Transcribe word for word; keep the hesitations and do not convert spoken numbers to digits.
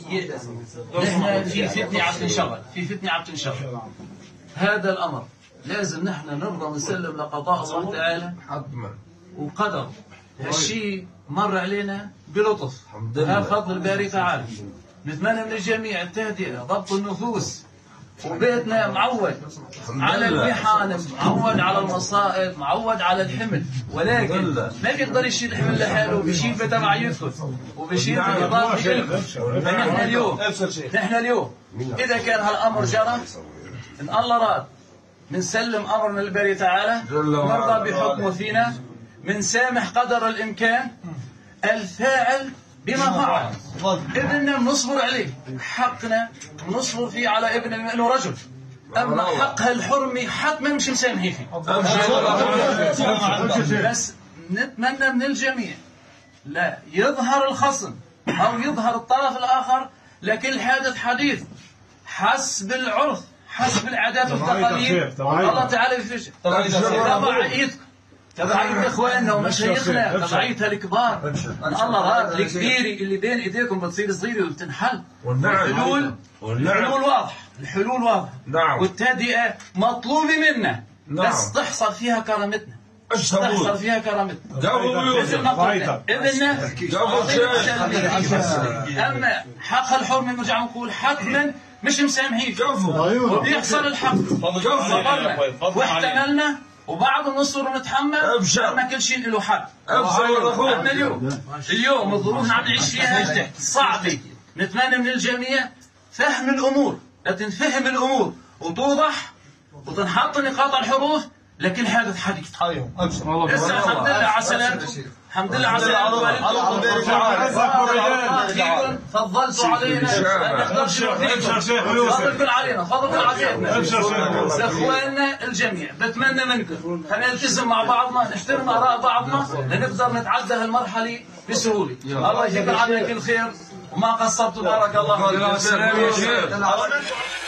نحن في فتنة عم تنشغل، في فتنة عم تنشغل. هذا الأمر لازم نحن نرضى ونسلم لقضاء الله تعالى وقدر. هالشيء مر علينا بلطف، هذا فضل الباري تعالى. نتمنى من الجميع التهدئة، ضبط النفوس، وبيتنا معود على المحن، معود على المصائب، معود على الحمل، ولكن ما بيقدر يشيل الحمل لحاله، بيشيل بتبعيتكم وبيشيل بإضافة لكم. فنحن اليوم نحن اليوم إذا كان هالأمر جرى إن الله راد بنسلم أمرنا للباري تعالى، نرضى بحكمه فينا، بنسامح قدر الإمكان الفاعل بما فعل. ابننا بنصبر عليه، حقنا بنصبر فيه على ابننا بما انه رجل، اما حق هالحرمه حتما مش مسامحين فيه. بس نتمنى من الجميع لا يظهر الخصم او يظهر الطرف الاخر، لكل حادث حديث حسب العرف، حسب العادات والتقاليد. الله تعالى يفشل تبعيتكم، تبعية اخواننا ومشايخنا، تبعيتها الكبار. ان الله راد الكبيره اللي بين ايديكم بتصير صغيره وبتنحل. والحلول الحلول واضحه، الحلول واضحه. نعم. والتهدئه مطلوبه منا. نعم. بس تحصل فيها كرامتنا. تحصل فيها كرامتنا. مثل ما قلنا اذننا اما حق الحرمه نرجع نقول حتما مش مسامحين فيه، وبيحصل الحق. صبرنا واحتملنا وبعض النصر ونتحمل، أما كل شيء له حق. أما اليوم اليوم الظروف اللي عم نعيش فيها صعبة، نتمنى من الجميع فهم الأمور، لتنفهم الأمور وتوضح وتنحط نقاط الحروف لكل حادث حديث. لسه الحمد لله على سلامتكم، الحمد لله على سلامتكم. فيكم فضلتوا علينا ما نقدرش نوفيكم، فضلكم علينا، فضلكم علينا لاخواننا الجميع. بتمنى منكم خلينا نلتزم مع بعضنا، نحترم اراء بعضنا لنقدر نتعدى هالمرحله بسهوله. الله يجزيكم عنا كل خير وما قصرتوا، بارك الله فيكم.